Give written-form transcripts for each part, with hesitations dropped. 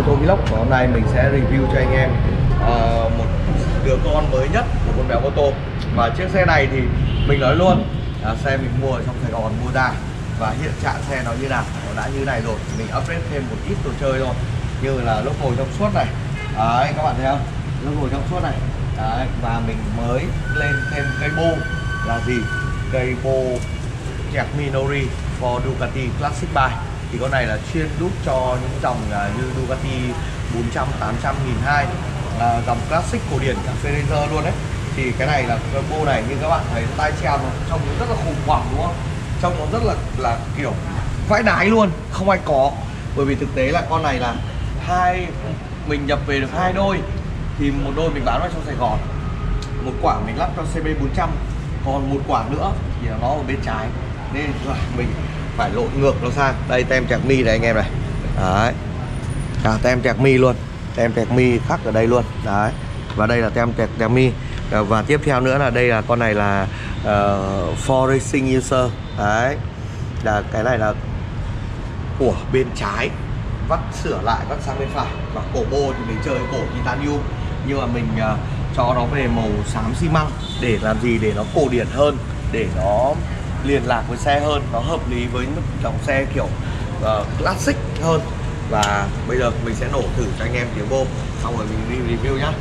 Moto Vlog. Và hôm nay mình sẽ review cho anh em một đứa con mới nhất của con Mèo Moto. Và chiếc xe này thì mình nói luôn, xe mình mua ở trong Sài Gòn mua ra. Và hiện trạng xe nó như nào, nó đã như này rồi. Mình upgrade thêm một ít đồ chơi thôi, như là lốp ngồi trong suốt này. Đấy, các bạn thấy không? Lốp ngồi trong suốt này. Đấy, và mình mới lên thêm cây bô là gì? Cây bô kẹp Minori for Ducati Classic Bike. Thì con này là chuyên đúc cho những dòng như Ducati 400, 800, 1200, dòng classic cổ điển cả Ferrazer luôn đấy. Thì cái này là cái bô này như các bạn thấy tay treo nó trông nó rất là khủng hoảng đúng không? Trông nó rất là kiểu vãi đái luôn, không ai có. Bởi vì thực tế là con này là mình nhập về được 2 đôi. Thì một đôi mình bán vào trong Sài Gòn, một quả mình lắp cho CB400, còn một quả nữa thì nó ở bên trái, nên là mình phải lộn ngược nó sang. Đây tem Trạc Mi này anh em này. Đấy, cả tem Trạc Mi luôn, tem Trạc Mi khắc ở đây luôn. Đấy, và đây là tem Trạc Mi. Và tiếp theo nữa là đây là con này là for racing user. Đấy, là cái này là của bên trái, vắt sửa lại vắt sang bên phải. Và cổ bô thì mình chơi cổ titanium, nhưng mà mình cho nó về màu xám xi măng để làm gì, để nó cổ điển hơn, để nó liền lạc với xe hơn, nó hợp lý với dòng xe kiểu classic hơn. Và bây giờ mình sẽ nổ thử cho anh em tiếng bô, xong rồi mình review nhá.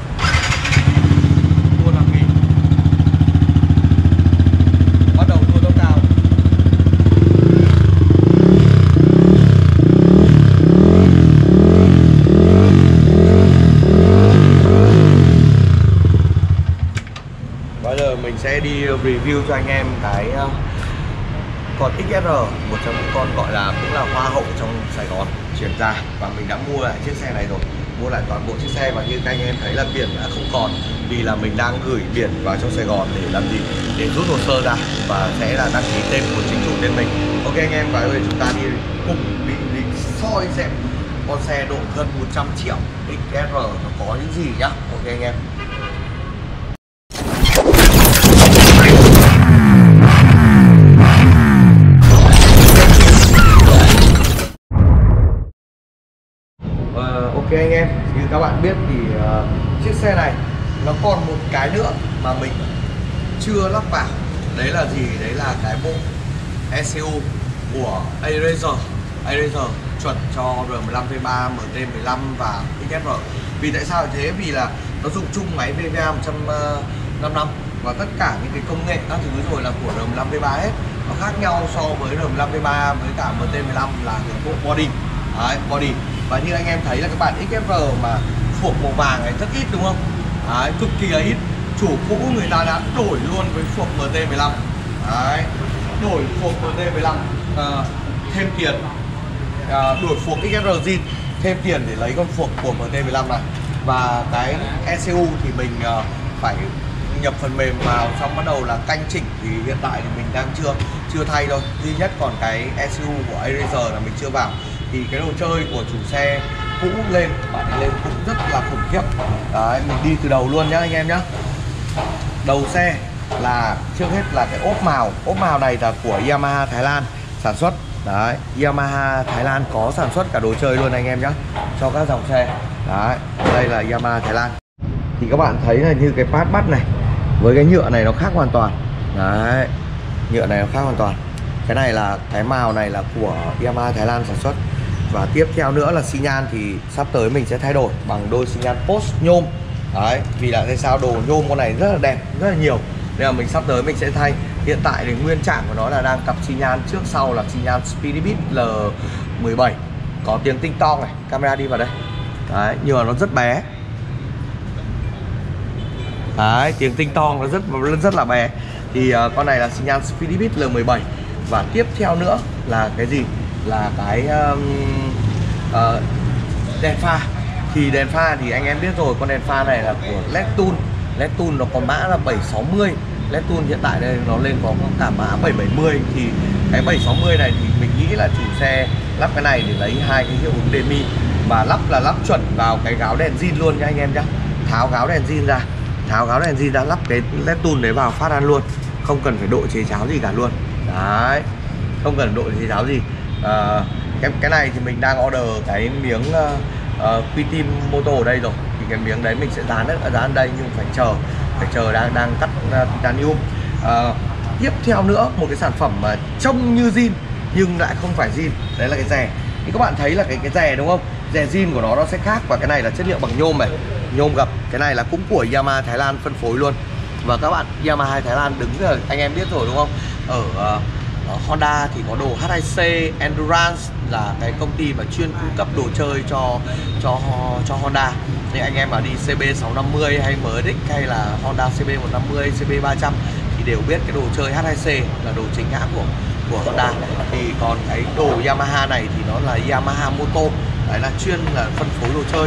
Bắt đầu tua tốc cao. Bây giờ mình sẽ đi review cho anh em cái con XSR, một trong những con gọi là cũng là hoa hậu trong Sài Gòn chuyển ra. Và mình đã mua lại chiếc xe này rồi, mua lại toàn bộ chiếc xe. Và như các anh em thấy là biển đã không còn, vì là mình đang gửi biển vào trong Sài Gòn để làm gì, để rút hồ sơ ra và sẽ là đăng ký tên của chính chủ tên mình. Ok anh em, và bây giờ chúng ta đi cùng đi soi xem con xe độ gần 100 triệu XSR nó có những gì nhá. Ok anh em. Ok anh em, như các bạn biết thì chiếc xe này nó còn một cái nữa mà mình chưa lắp vào. Đấy là gì? Đấy là cái bộ ECU của A-Razor chuẩn cho R15 V3, MT15 và XSR. Vì tại sao thế? Vì là nó dùng chung máy VVA 155 và tất cả những cái công nghệ các thứ rồi là của R15 V3 hết. Nó khác nhau so với R15 V3 với cả MT15 là cái bộ body. Đấy, body. Và như anh em thấy là các bạn XSR mà phuộc màu vàng này rất ít đúng không? Đấy, cực kỳ là ít. Chủ cũ người ta đã đổi luôn với phuộc MT15. Đấy, đổi phuộc MT15 thêm tiền, đổi phuộc XSR zin thêm tiền để lấy con phuộc của MT15 này. Và cái ECU thì mình phải nhập phần mềm vào, xong bắt đầu là canh chỉnh. Thì hiện tại thì mình đang chưa thay thôi. Duy nhất còn cái ECU của A-Razor là mình chưa vào. Thì cái đồ chơi của chủ xe cũ lên, bạn ấy lên cũng rất là khủng khiếp. Đấy, mình đi từ đầu luôn nhá anh em nhá. Đầu xe là trước hết là cái ốp màu này là của Yamaha Thái Lan sản xuất. Đấy, Yamaha Thái Lan có sản xuất cả đồ chơi luôn anh em nhá, cho các dòng xe. Đấy, đây là Yamaha Thái Lan. Thì các bạn thấy là như cái pad bắt này với cái nhựa này nó khác hoàn toàn. Đấy, nhựa này nó khác hoàn toàn. Cái này là cái màu này là của Yamaha Thái Lan sản xuất. Và tiếp theo nữa là xi nhan thì sắp tới mình sẽ thay đổi bằng đôi xi nhan post nhôm. Đấy, vì là tại sao đồ nhôm con này rất là đẹp, rất là nhiều, nên là mình sắp tới mình sẽ thay. Hiện tại thì nguyên trạng của nó là đang cặp xi nhan trước sau là xi nhan Speedbit L17, có tiếng tinh tong này, camera đi vào đây. Đấy, nhưng mà nó rất bé. Đấy, tiếng tinh tong nó rất là bé. Thì con này là xi nhan Speedbit L17. Và tiếp theo nữa là cái gì? Là cái đèn pha. Thì đèn pha thì anh em biết rồi, con đèn pha này là của LED Tool nó có mã là 760. LED Tool hiện tại đây nó lên có cả mã 770. Thì cái 760 này thì mình nghĩ là chủ xe lắp cái này để lấy hai cái hiệu ứng demi. Và lắp là lắp chuẩn vào cái gáo đèn zin luôn nha anh em nhá. Tháo gáo đèn zin ra, lắp cái LED Tool đấy vào phát ăn luôn, không cần phải độ chế cháo gì cả luôn. Đấy, không cần độ chế cháo gì. Cái này thì mình đang order cái miếng Quitin Moto ở đây rồi thì cái miếng đấy mình sẽ dán ở đây, nhưng phải chờ đang cắt titanium. Tiếp theo nữa, một cái sản phẩm mà trông như zin nhưng lại không phải zin, đấy là cái rè. Thì các bạn thấy là cái rè đúng không, rè zin của nó sẽ khác, và cái này là chất liệu bằng nhôm này, nhôm gập. Cái này là cũng của Yamaha Thái Lan phân phối luôn. Và các bạn, Yamaha Thái Lan đứng rồi, anh em biết rồi đúng không? Ở Honda thì có đồ H2C Endurance, là cái công ty mà chuyên cung cấp đồ chơi cho Honda. Thì anh em mà đi CB650 hay MX hay là Honda CB150, CB300 thì đều biết cái đồ chơi H2C là đồ chính hãng của Honda. Thì còn cái đồ Yamaha này thì nó là Yamaha Moto, đấy là chuyên là phân phối đồ chơi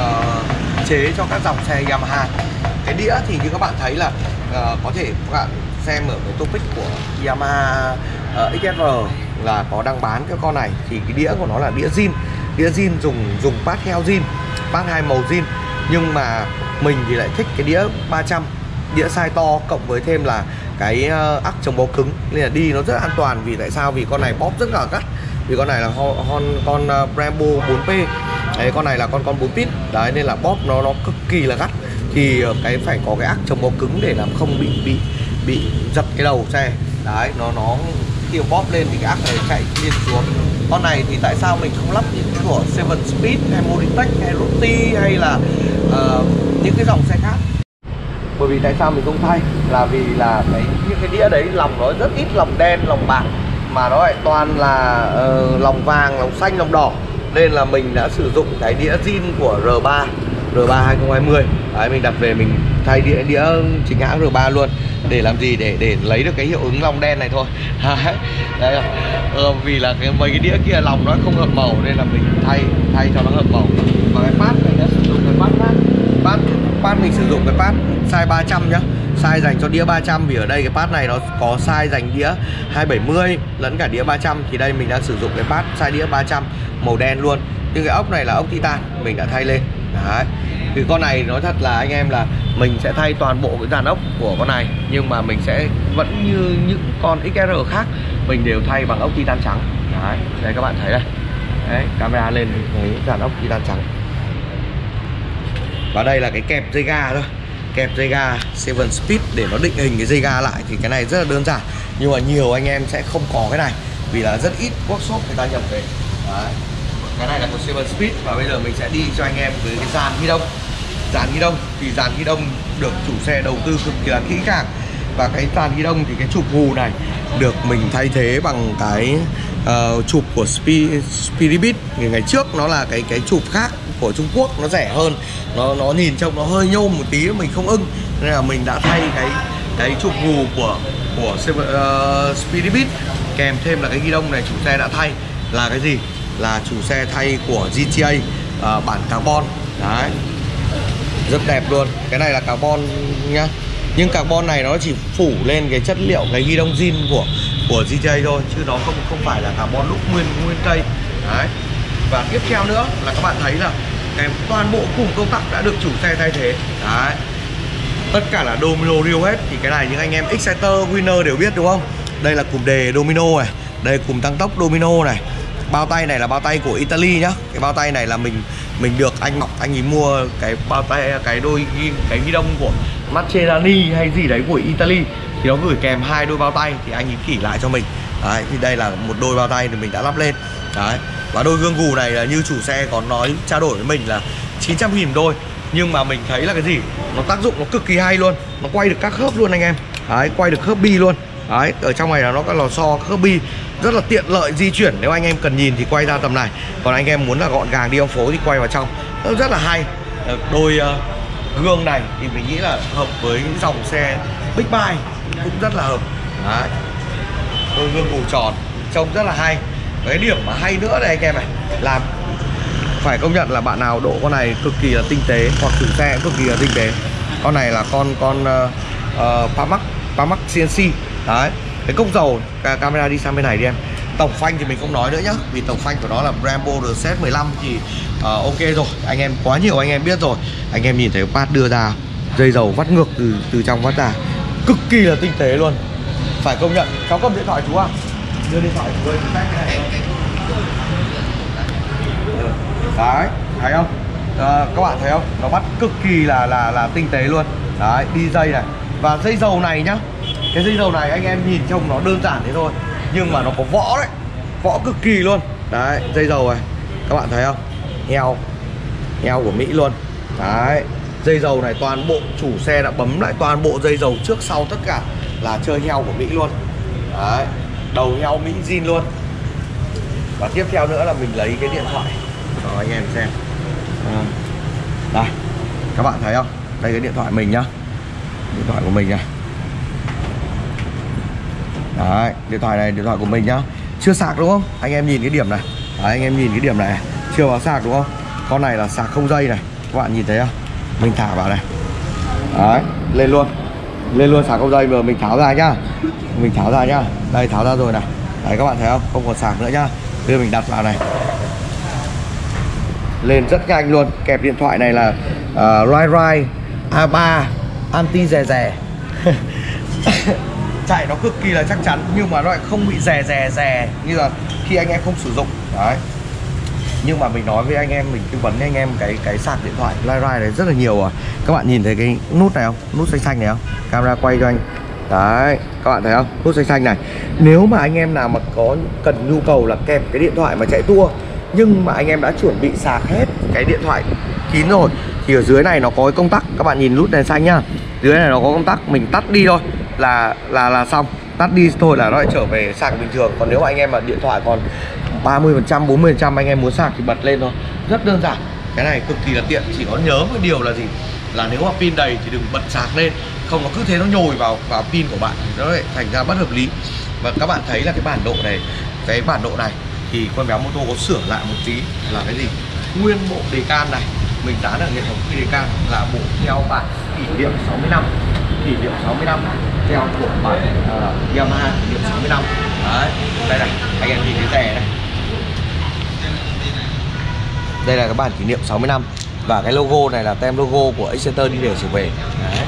chế cho các dòng xe Yamaha. Cái đĩa thì như các bạn thấy là có thể các bạn xem ở cái topic của Yamaha XR là có đang bán cái con này. Thì cái đĩa của nó là đĩa zin, dùng pad heo zin, pad 2 màu zin. Nhưng mà mình thì lại thích cái đĩa 300, đĩa size to, cộng với thêm là cái ắc chống bó cứng, nên là đi nó rất an toàn. Vì tại sao? Vì con này bóp rất là gắt. Vì con này là con Brembo 4P, đấy, con này là con 4 pit, đấy, nên là bóp nó cực kỳ là gắt. Thì cái phải có cái ắc chống bó cứng để làm không bị giật cái đầu xe. Đấy, nó khi bóp lên thì cái ắc này chạy liên xuống. Con này thì tại sao mình không lắp những của 7 Speed hay Moditech hay Ruti hay là những cái dòng xe khác? Bởi vì tại sao mình không thay là vì là những cái đĩa đấy lòng nó rất ít lòng đen, lòng bạc, mà nó lại toàn là lòng vàng, lòng xanh, lòng đỏ. Nên là mình đã sử dụng cái đĩa zin của R3 2020. Đấy, mình đặt về mình thay đĩa chính hãng R3 luôn. Để làm gì? Để lấy được cái hiệu ứng lòng đen này thôi. Đấy, vì là mấy cái đĩa kia lòng nó không hợp màu nên là mình thay cho nó hợp màu. Và cái pad mình đã sử dụng cái pad khác. Pad mình sử dụng cái pad size 300 nhá, size dành cho đĩa 300. Vì ở đây cái pad này nó có size dành đĩa 270 lẫn cả đĩa 300. Thì đây mình đang sử dụng cái pad size đĩa 300 màu đen luôn. Nhưng cái ốc này là ốc titan, mình đã thay lên. Đấy. Thì con này nói thật là anh em là mình sẽ thay toàn bộ cái dàn ốc của con này, nhưng mà mình sẽ vẫn như những con XR khác, mình đều thay bằng ốc titan trắng. Đấy, đây các bạn thấy đây. Đấy, camera lên thấy dàn ốc titan trắng. Và đây là cái kẹp dây ga thôi, kẹp dây ga 7 Speed để nó định hình cái dây ga lại. Thì cái này rất là đơn giản, nhưng mà nhiều anh em sẽ không có cái này vì là rất ít workshop người ta nhập về. Đấy. Cái này là của 7 Speed. Và bây giờ mình sẽ đi cho anh em với cái dàn ghi đông. Dàn ghi đông thì dàn ghi đông được chủ xe đầu tư cực kỳ là kỹ càng. Và cái dàn ghi đông thì cái chụp gù này được mình thay thế bằng cái chụp của Spirit. Ngày trước nó là cái chụp khác của Trung Quốc, nó rẻ hơn, nó nhìn trông nó hơi nhôm một tí, mình không ưng, nên là mình đã thay cái chụp gù của Spirit. Kèm thêm là cái ghi đông này chủ xe đã thay là cái gì? Là chủ xe thay của GTA bản carbon. Đấy, rất đẹp luôn. Cái này là carbon nhá, nhưng carbon này nó chỉ phủ lên cái chất liệu cái ghi đông zin của GTA thôi, chứ nó không phải là carbon lúc nguyên cây. Đấy. Và tiếp theo nữa là các bạn thấy là cái toàn bộ cụm công tắc đã được chủ xe thay thế. Đấy, tất cả là domino riêu hết. Thì cái này những anh em Exciter, Winner đều biết đúng không? Đây là cụm đề domino này, đây cụm tăng tốc domino này. Bao tay này là bao tay của Italy nhá. Cái bao tay này là mình được anh Ngọc, anh ấy mua cái bao tay, cái ghi đông của Mascherani hay gì đấy của Italy, thì nó gửi kèm 2 đôi bao tay, thì anh ấy kỷ lại cho mình. Đấy, thì đây là một đôi bao tay thì mình đã lắp lên. Đấy. Và đôi gương gù này là như chủ xe có nói trao đổi với mình là 900.000 đôi. Nhưng mà mình thấy là cái gì? Nó tác dụng nó cực kỳ hay luôn. Nó quay được các khớp luôn anh em. Đấy, quay được khớp bi luôn. Đấy, ở trong này là nó có lò xo khớp bi, rất là tiện lợi di chuyển. Nếu anh em cần nhìn thì quay ra tầm này, còn anh em muốn là gọn gàng đi ông phố thì quay vào trong. Rất là hay. Đôi gương này thì mình nghĩ là hợp với những dòng xe Big Bike cũng rất là hợp. Đấy, đôi gương gù tròn trông rất là hay. Cái điểm mà hay nữa này anh em này, làm phải công nhận là bạn nào độ con này cực kỳ là tinh tế, hoặc chủ xe cực kỳ là tinh tế. Con này là con Pamax CNC. Đấy, cái cốc dầu, camera đi sang bên này đi em. Tổng phanh thì mình không nói nữa nhá, vì tổng phanh của nó là Brembo RZ15 thì ok rồi. Anh em quá nhiều anh em biết rồi. Anh em nhìn thấy pad đưa ra, dây dầu vắt ngược từ trong vắt ra, cực kỳ là tinh tế luôn. Phải công nhận. Cháu cầm điện thoại chú à? Đưa điện thoại chú ơi, cái này. Đấy, thấy không? Các bạn thấy không? Nó bắt cực kỳ là tinh tế luôn. Đấy, đi dây này. Và dây dầu này nhá. Cái dây dầu này anh em nhìn trông nó đơn giản thế thôi, nhưng mà nó có võ đấy. Võ cực kỳ luôn. Đấy, dây dầu này. Các bạn thấy không? Heo của Mỹ luôn. Đấy, dây dầu này toàn bộ chủ xe đã bấm lại toàn bộ dây dầu trước sau tất cả là chơi heo của Mỹ luôn. Đấy, đầu heo Mỹ zin luôn. Và tiếp theo nữa là mình lấy cái điện thoại cho anh em xem. Đây, các bạn thấy không? Đây cái điện thoại mình nhá. Điện thoại của mình này. Đấy, điện thoại này, điện thoại của mình nhá. Chưa sạc đúng không? Anh em nhìn cái điểm này. Đấy, anh em nhìn cái điểm này. Chưa vào sạc đúng không? Con này là sạc không dây này. Các bạn nhìn thấy không? Mình thả vào này. Đấy, lên luôn. Lên luôn sạc không dây, vừa mình tháo ra nhá. Mình tháo ra nhá. Đây, tháo ra rồi này. Đấy, các bạn thấy không? Không còn sạc nữa nhá. Đưa mình đặt vào này. Lên rất nhanh luôn. Kẹp điện thoại này là Rai A3 anti rè rè. Chạy nó cực kỳ là chắc chắn, nhưng mà nó lại không bị rè như là khi anh em không sử dụng. Đấy. Nhưng mà mình nói với anh em, mình tư vấn với anh em cái sạc điện thoại Rai này rất là nhiều rồi. Các bạn nhìn thấy cái nút này không? Nút xanh xanh này không? Camera quay cho anh. Đấy, các bạn thấy không? Nút xanh xanh này. Nếu mà anh em nào mà có cần nhu cầu là kẹp cái điện thoại mà chạy tour, nhưng mà anh em đã chuẩn bị sạc hết cái điện thoại kín rồi, thì ở dưới này nó có cái công tắc. Các bạn nhìn nút đèn xanh nhá. Dưới này nó có công tắc, mình tắt đi thôi là xong. Tắt đi thôi là nó lại trở về sạc bình thường. Còn nếu mà anh em mà điện thoại còn 30%, 40% anh em muốn sạc thì bật lên thôi. Rất đơn giản. Cái này cực kỳ là tiện. Chỉ có nhớ một điều là gì? Là nếu mà pin đầy thì đừng bật sạc lên. Không nó cứ thế nó nhồi vào pin của bạn, nó lại thành ra bất hợp lý. Và các bạn thấy là cái bản độ này, cái bản độ này thì con Béo Mô Tô có sửa lại một tí là cái gì? Nguyên bộ đề can này mình dán ở hệ thống đề can là bộ theo bản kỷ niệm 60 năm. Kỷ niệm 60 năm theo của bản Yamaha kỷ niệm 60 năm. Đấy, đây này, anh em nhìn cái rè này. Đây là cái bản kỷ niệm 60 năm. Và cái logo này là tem logo của Exciter đi để trở về. Đấy.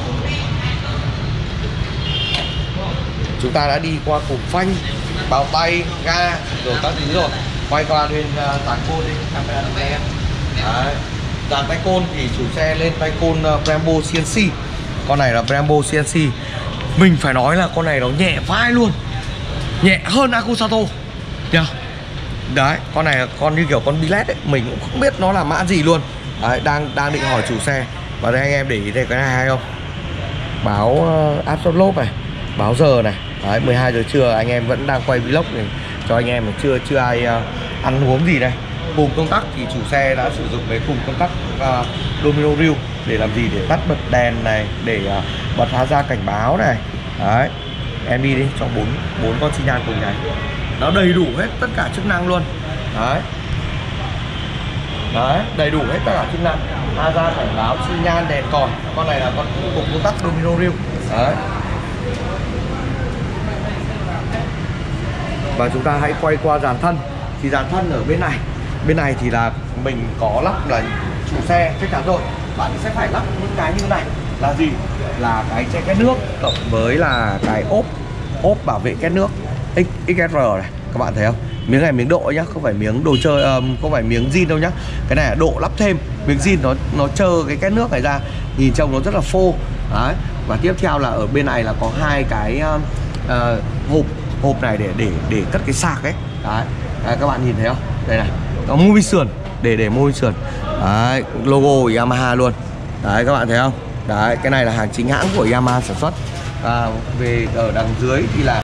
Chúng ta đã đi qua cục phanh, bao tay, ga rồi các thứ rồi. Quay qua bên tán côn đi, camera đi em. Đấy. Dàn tay côn thì chủ xe lên tay côn Brembo CNC. Con này là Brembo CNC. Mình phải nói là con này nó nhẹ vai luôn. Nhẹ hơn Akusato nhá. Đấy, con này là con như kiểu con billet ấy. Mình cũng không biết nó là mã gì luôn. Đấy, đang định hỏi chủ xe. Và đây anh em để ý thấy cái này hay không? Báo áp suất lốp này, báo giờ này. Đấy, 12 giờ trưa anh em vẫn đang quay vlog này cho anh em, chưa ai ăn uống gì đây. Cùng công tắc thì chủ xe đã sử dụng cái cùng công tắc domino reel để làm gì? Để tắt bật đèn này, để bật hóa ra cảnh báo này. Đấy, em đi đi cho bốn con xi nhan cùng này. Nó đầy đủ hết tất cả chức năng luôn. Đấy. Đấy, đầy đủ hết tất cả chức năng. Hóa ra cảnh báo, xi nhan, đèn còi. Con này là con cùng công tắc domino reel. Đấy. Và chúng ta hãy quay qua dàn thân. Thì dàn thân ở bên này. Bên này thì là mình có lắp là chủ xe chắc chắn rồi. Bạn sẽ phải lắp những cái như này. Là gì? Là cái che két nước cộng với là cái ốp bảo vệ két nước XSR này. Các bạn thấy không? Miếng này miếng độ nhá, không phải miếng đồ chơi, không phải miếng zin đâu nhá. Cái này là độ lắp thêm. Miếng zin nó trơ cái két nước này ra, nhìn trông nó rất là phô. Đấy. Và tiếp theo là ở bên này là có hai cái hộp này để cất cái sạc ấy. Đấy. Đấy, các bạn nhìn thấy không? Đây này, có mô vi sườn để mô vi sườn. Đấy, logo của Yamaha luôn. Đấy, các bạn thấy không? Đấy, cái này là hàng chính hãng của Yamaha sản xuất. Về ở đằng dưới thì là